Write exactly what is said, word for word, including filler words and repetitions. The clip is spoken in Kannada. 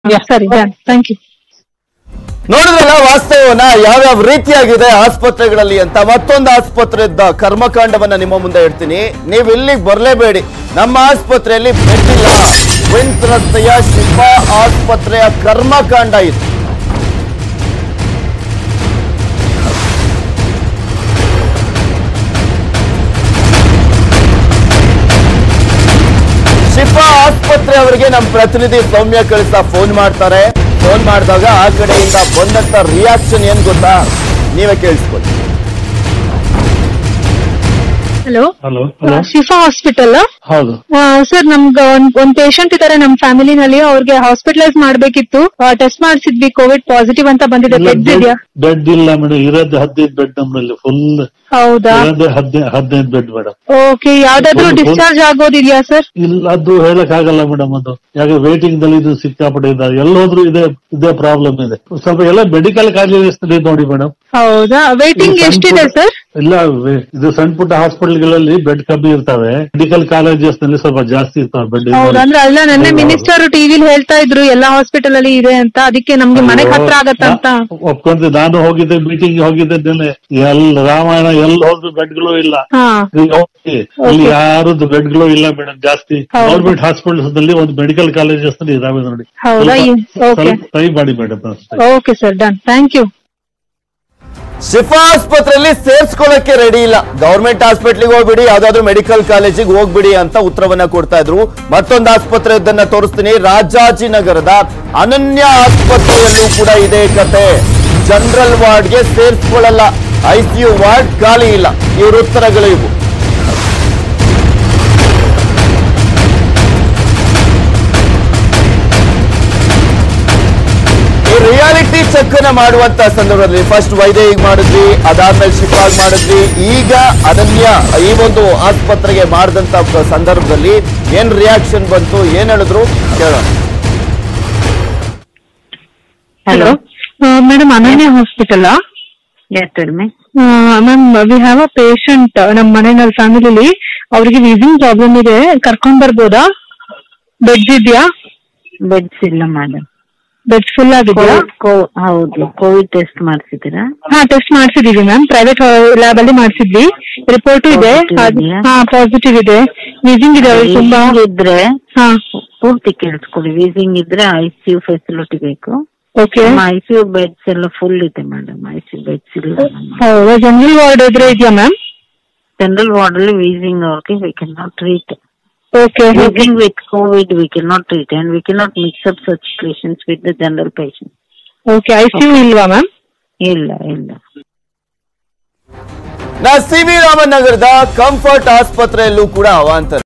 ಸರಿ ಥ್ಯಾಂಕ್ ಯು. ನೋಡಿದ್ರಲ್ಲ ವಾಸ್ತವನ ಯಾವ್ಯಾವ ರೀತಿಯಾಗಿದೆ ಆಸ್ಪತ್ರೆಗಳಲ್ಲಿ ಅಂತ. ಮತ್ತೊಂದು ಆಸ್ಪತ್ರೆದ ಕರ್ಮಕಾಂಡವನ್ನ ನಿಮ್ಮ ಮುಂದೆ ಇಡ್ತೀನಿ, ನೀವು ಇಲ್ಲಿಗೆ ಬರಲೇಬೇಡಿ. ನಮ್ಮ ಆಸ್ಪತ್ರೆಯಲ್ಲಿ ಬೆಡ್ ಇಲ್ಲ. ಕ್ವಿನ್ಸ್ ರಸ್ತೆಯ ಶಿಫಾ ಆಸ್ಪತ್ರೆಯ ಕರ್ಮಕಾಂಡ ಇದು. ಶಿಫಾ ಆಸ್ಪತ್ರೆ ಅವರಿಗೆ ನಮ್ಮ ಪ್ರತಿನಿಧಿ ಸೌಮ್ಯ ಕಳಿಸ ಫೋನ್ ಮಾಡ್ತಾರೆ. ಫೋನ್ ಮಾಡಿದಾಗ ಆ ಕಡೆಯಿಂದ ಬಂದಂತ ರಿಯಾಕ್ಷನ್ ಏನ್ ಗೊತ್ತಾ, ನೀವೇ ಕೇಳಿಸ್ಕೊಳ್ಳಿ. Hello hello Shifa hospital? ಹೌದು ಸರ್, ನಮ್ಗ ಒಂದ್ ಒಂದ್ ಪೇಷಂಟ್ ಇದಾರೆ ನಮ್ ಫ್ಯಾಮಿಲಿನಲ್ಲಿ, ಅವ್ರಿಗೆ ಹಾಸ್ಪಿಟಲೈಸ್ ಮಾಡ್ಬೇಕಿತ್ತು. ಟೆಸ್ಟ್ ಮಾಡಿಸಿದ್ವಿ, ಕೋವಿಡ್ ಪಾಸಿಟಿವ್ ಅಂತ ಬಂದಿದೆ. ಬೆಡ್ ಇದೆಯಾ? ಬೆಡ್ ಇಲ್ಲ ಮೇಡಮ್, ಇರೋದು ಹದಿನೈದು ಬೆಡ್ ನಮ್ಮಲ್ಲಿ ಫುಲ್. ಹೌದಾ? ಹದಿನೈದು ಬೆಡ್ ಮೇಡಮ್. ಓಕೆ, ಯಾವ್ದಾದ್ರು ಡಿಸ್ಚಾರ್ಜ್ ಆಗೋದಿದ್ಯಾ ಸರ್? ಇಲ್ಲ, ಅದು ಹೇಳಕ್ ಆಗಲ್ಲ ಮೇಡಮ್. ಅದು ಯಾಕೆ ವೇಟಿಂಗ್ ದಲ್ಲಿ ಇದು ಸಿಕ್ಕಾಪಟ್ಟೆ ಇದ್ದಾರೆ. ಎಲ್ಲೋದ್ರು ಇದೇ ಇದೇ ಪ್ರಾಬ್ಲಮ್ ಇದೆ. ಸ್ವಲ್ಪ ಎಲ್ಲ ಮೆಡಿಕಲ್ ಕಾಲೇಜಸ್ ನೋಡಿ ಮೇಡಮ್. ಹೌದಾ? ವೇಟಿಂಗ್ ಎಷ್ಟಿದೆ ಸರ್? ಇಲ್ಲ, ಇದು ಸಣ್ಣ ಪುಟ್ಟ ಹಾಸ್ಪಿಟಲ್ಗಳಲ್ಲಿ ಬೆಡ್ ಕಮ್ಮಿ ಇರ್ತವೆ. ಮೆಡಿಕಲ್ ಕಾಲೇಜಸ್ ನಲ್ಲಿ ಸ್ವಲ್ಪ ಜಾಸ್ತಿ ಇರ್ತವೆ ಬೆಡ್. ಹೌದಂದ್ರೆ ಅಲ್ಲ, ನನ್ನ ಮಿನಿಸ್ಟರ್ ಟಿವಿಲಿ ಹೇಳ್ತಾ ಇದ್ರು ಎಲ್ಲಾ ಹಾಸ್ಪಿಟಲ್ ಅಲ್ಲಿ ಇದೆ ಅಂತ, ಅದಕ್ಕೆ ನಮ್ಗೆ ಮನೆಗೆ ಹತ್ರ ಆಗತ್ತಂತ ಒಪ್ಕೊಂಡ್ರೆ. ನಾನು ಹೋಗಿದ್ದೆ, ಮೀಟಿಂಗ್ ಹೋಗಿದ್ದೇನೆ. ಎಲ್ಲ ರಾಮಾಯಣ ಎಲ್ಲಿ ಹೋದ್ರು ಬೆಡ್ಗಳು ಇಲ್ಲ. ಇಲ್ಲಿ ಯಾರದ್ದು ಬೆಡ್ಗಳು ಇಲ್ಲ ಮೇಡಮ್. ಜಾಸ್ತಿ ಗೌರ್ಮೆಂಟ್ ಹಾಸ್ಪಿಟಲ್ಸ್ ನಲ್ಲಿ ಒಂದು ಮೆಡಿಕಲ್ ಕಾಲೇಜಸ್ ನಲ್ಲಿ ಇದಾವೆ ನೋಡಿ. ಟ್ರೈ ಮಾಡಿ madam. Okay sir, done, thank you. Shifa ಆಸ್ಪತ್ರೆಯಲ್ಲಿ ಸೇರ್ಸ್ಕೊಳ್ಳಕ್ಕೆ ರೆಡಿ ಇಲ್ಲ. ಗವರ್ಮೆಂಟ್ ಹಾಸ್ಪಿಟ್ಲಿಗೆ ಹೋಗ್ಬಿಡಿ, ಯಾವ್ದಾದ್ರು ಮೆಡಿಕಲ್ ಕಾಲೇಜಿಗೆ ಹೋಗ್ಬಿಡಿ ಅಂತ ಉತ್ತರವನ್ನ ಕೊಡ್ತಾ ಇದ್ರು. ಮತ್ತೊಂದು ಆಸ್ಪತ್ರೆ ಇದನ್ನ ತೋರಿಸ್ತೀನಿ. ರಾಜಾಜಿನಗರದ ಅನನ್ಯ ಆಸ್ಪತ್ರೆಯಲ್ಲೂ ಕೂಡ ಇದೇ ಕತೆ. ಜನರಲ್ ವಾರ್ಡ್ಗೆ ಸೇರ್ಸ್ಕೊಳ್ಳಲ್ಲ, ಐಸಿಯು ವಾರ್ಡ್ ಖಾಲಿ ಇಲ್ಲ. ಇವ್ರ ಉತ್ತರಗಳು ಇವು. ರಿಯಾಲಿಟಿ ಚೆಕ್ ಅನ್ನ ಮಾಡುವಂತ ಸಂದರ್ಭದಲ್ಲಿ ಫಸ್ಟ್ ವೈದ್ಯರಿಗೆ ಮಾಡಿದ್ವಿ, ಅದಾದ್ಮೇಲೆ ಶಿಫಾಗ್ ಮಾಡಿದ್ವಿ, ಈಗ ಅನನ್ಯ ಈ ಒಂದು ಆಸ್ಪತ್ರೆಗೆ ಮಾಡಿದಂತ ಸಂದರ್ಭದಲ್ಲಿ ಏನ್ ರಿಯಾಕ್ಷನ್ ಬಂತು, ಏನ್ ಹೇಳಿದ್ರು ಕೇಳೋಣ. Hello madam, Ananya hospital? Ma'am, we have a patient ನಮ್ಮ ಮನೆಯಲ್ಲಿ ಫ್ಯಾಮಿಲಿಲಿ. ಅವ್ರಿಗೆ ವೀಸಿಂಗ್ ಪ್ರಾಬ್ಲಮ್ ಇದೆ, ಕರ್ಕೊಂಡ್ ಬರ್ಬೋದಾ? ಬೆಡ್ಸ್ ಇದೆಯಾ? ಬೆಡ್ಸ್ ಇಲ್ಲ ಮೇಡಮ್. ಬೆಡ್ಸ್ ಫುಲ್ ಆಗಿದೆಯಾ? ಹೌದು. ಕೋವಿಡ್ ಟೆಸ್ಟ್ ಮಾಡಿಸಿದ್ದೀರಾ? ಹಾ, ಟೆಸ್ಟ್ ಮಾಡಿಸಿದೀವಿ ಮ್ಯಾಮ್. ಪ್ರೈವೇಟ್ ಲ್ಯಾಬ್ ಅಲ್ಲಿ ಮಾಡಿಸಿದ್ವಿ. ರಿಪೋರ್ಟ್ ಇದೆ. ಹಾ, ಪಾಸಿಟಿವ್ ಇದೆ. ವೀಸಿಂಗ್ ಇದೆ ತುಂಬಾ ಇದ್ರೆ. ಹಾ, ಪೂರ್ತಿ ಕೇಳಿಸ್ಕೊಳ್ಳಿ. ವೀಸಿಂಗ್ ಇದ್ರೆ ಐಸಿಯು ಫೆಸಿಲಿಟಿ ಬೇಕು. ಓಕೆ. ಐಸಿಯು ಬೆಡ್ಸ್ ಎಲ್ಲ ಫುಲ್ ಇದೆ ಮೇಡಮ್. ಐಸಿಯು ಬೆಡ್ಸ್ ಇಲ್ಲ. ಹೌದಾ? ಜನರಲ್ ವಾರ್ಡ್ ಇದ್ರೆ ಇದೆಯಾ ಮ್ಯಾಮ್? ಜನರಲ್ ವಾರ್ಡ್ ಅಲ್ಲಿ ವೀಸಿಂಗ್ ಅವ್ರಿಗೆ we can not treat. Okay. Living with COVID, we cannot treat, and we cannot mix up such patients with the general patients. Okay, I C U ilva ma'am? Illa, illa. ನಾ ಸಿ ವಿ ರಾಮನ್ ನಗರದ ಕಂಫರ್ಟ್ ಆಸ್ಪತ್ರೆಯಲ್ಲೂ ಕೂಡ ಅವಾಂತರ.